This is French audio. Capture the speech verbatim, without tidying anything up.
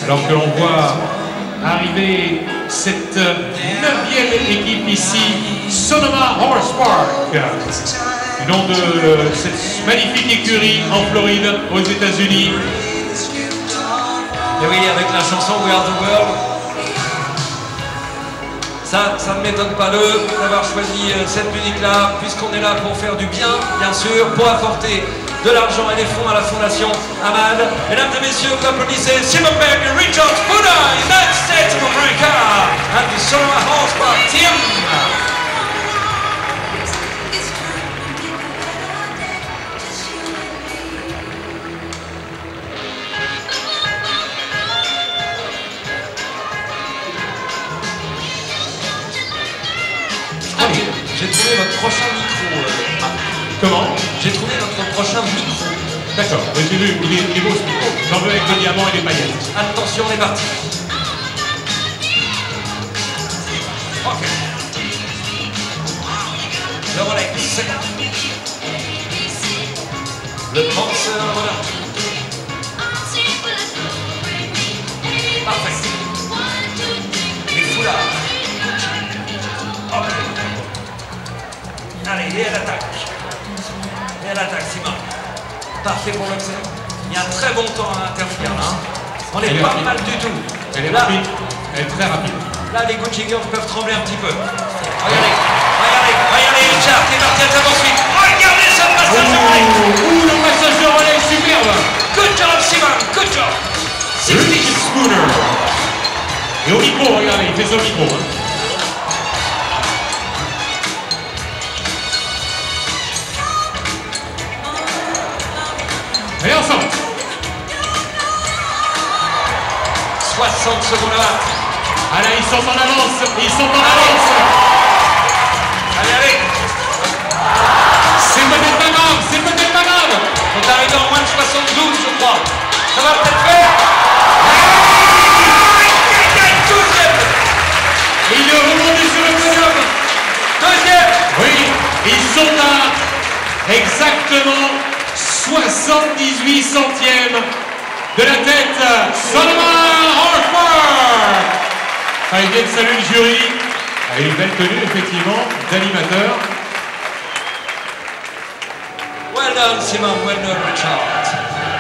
Alors que l'on voit arriver cette neuvième équipe ici, Sonoma Horse Park, du nom de cette magnifique écurie en Floride, aux États-Unis. Et oui, avec la chanson We Are the World. Ça, ça ne m'étonne pas d'eux d'avoir choisi cette musique-là, puisqu'on est là pour faire du bien, bien sûr, pour apporter de l'argent et des fonds à la fondation Ahmad. Mesdames et messieurs, vous applaudissez Simon Beck et Richard Buddha, United States of America, and the Sonoma Horse Park team. J'ai trouvé votre prochain micro. Euh, ah. Comment? J'ai trouvé votre prochain micro. D'accord, j'ai vu, il est, il est beau ce micro. J'en veux avec le diamant et les paillettes. Attention, on est parti. Ok. Le Rolex. Le penseur, voilà. Parfait. Les foulards. Ok. Allez, et elle attaque. Et elle attaque, Simon. Parfait pour l'observer. Il y a un très bon temps à intervenir là. On est, est pas rapide. Mal du tout. Elle est là, rapide. Elle est très rapide. Là, les Gucci Girls peuvent trembler un petit peu. Regardez, regardez, regardez Richard qui est parti à sa poursuite. Regardez ce passage de relais. Ouh, le passage de relais est superbe. Good job, Simon. Good job. Richard Spooner. Et au micro, regardez, il fait ça au micro. Hein. Allez, ensemble. soixante secondes à battre. Allez, ils sont en avance. Ils sont en avance. Allez, allez. C'est peut-être pas grave. C'est peut-être pas grave. On est arrivé en moins de soixante-douze, je crois. Ça va peut-être faire. Et il est remonté sur le podium. Deuxième. Oui, ils sont à exactement soixante-dix-huit centièmes de la tête. Sonoma Horse Park. Enfin, il vient de saluer le jury. Avec une belle tenue, effectivement, d'animateur. Well done, Simon. Well done, Richard.